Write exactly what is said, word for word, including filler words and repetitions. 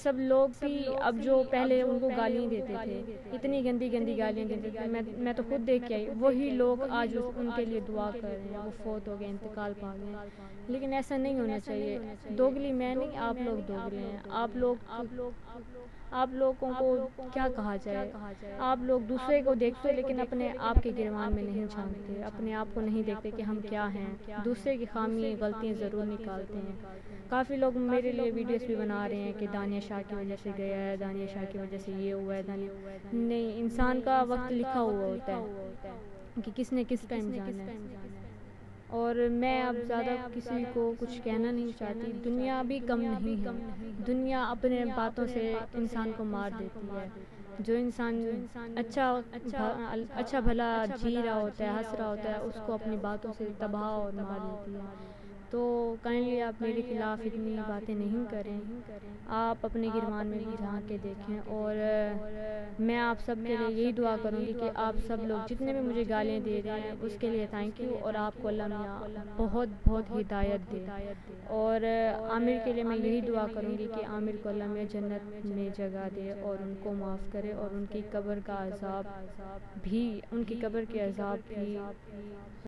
سب لوگ بھی اب جو پہلے ان کو گالیاں دیتے تھے، اتنی گندی گندی گالیاں دیتے تھے، میں میں تو خود دیکھ کے آئی، وہی لوگ آج ان کے لیے دعا کر رہے ہیں، وہ فوت ہو گئے، انتقال پا گئے۔ لیکن ایسا نہیں ہونا چاہیے۔ دوگلی میں نہیں، آپ لوگ دوگلے ہیں۔ آپ لوگ آپ لوگوں کو کیا کہا جائے، آپ لوگ دوسرے کو دیکھتے لیکن اپنے آپ کے گریبان میں نہیں جھانکتے، اپنے آپ کو نہیں دیکھتے کہ ہم کیا ہیں، دوسرے کی خامی غلطیاں ضرور نکالتے ہیں۔ کافی لوگ میرے لیے ویڈیوز بھی بنا رہے ہیں کہ دانیہ شاہ کی وجہ سے گیا ہے، دانیہ شاہ کی وجہ سے یہ ہوا ہے، دانیہ نہیں، انسان کا وقت لکھا ہوا ہوتا ہے کہ کس نے کس ٹائم جانا ہے۔ اور میں اب زیادہ کسی کو کچھ کہنا نہیں چاہتی، دنیا بھی کم نہیں ہے، دنیا اپنے باتوں سے انسان کو مار دیتی ہے۔ جو انسان اچھا اچھا بھلا جی رہا ہوتا ہے، ہنس رہا ہوتا ہے، اس کو اپنی باتوں سے تباہ اور مار دیتی ہے۔ تو کائنڈلی آپ میرے خلاف اتنی باتیں نہیں کریں، آپ اپنے گریبان میں بھی جھانک کے دیکھیں۔ اور میں آپ سب کے لیے یہی دعا کروں گی کہ آپ سب لوگ جتنے بھی مجھے گالیاں دے رہے ہیں اس کے لیے تھینک یو، اور آپ کو اللہ میاں بہت بہت ہدایت دے۔ اور عامر کے لیے میں یہی دعا کروں گی کہ عامر کو اللہ میاں جنت میں جگہ دے اور ان کو معاف کرے، اور ان کی قبر کا عذاب بھی ان کی قبر کے عذاب بھی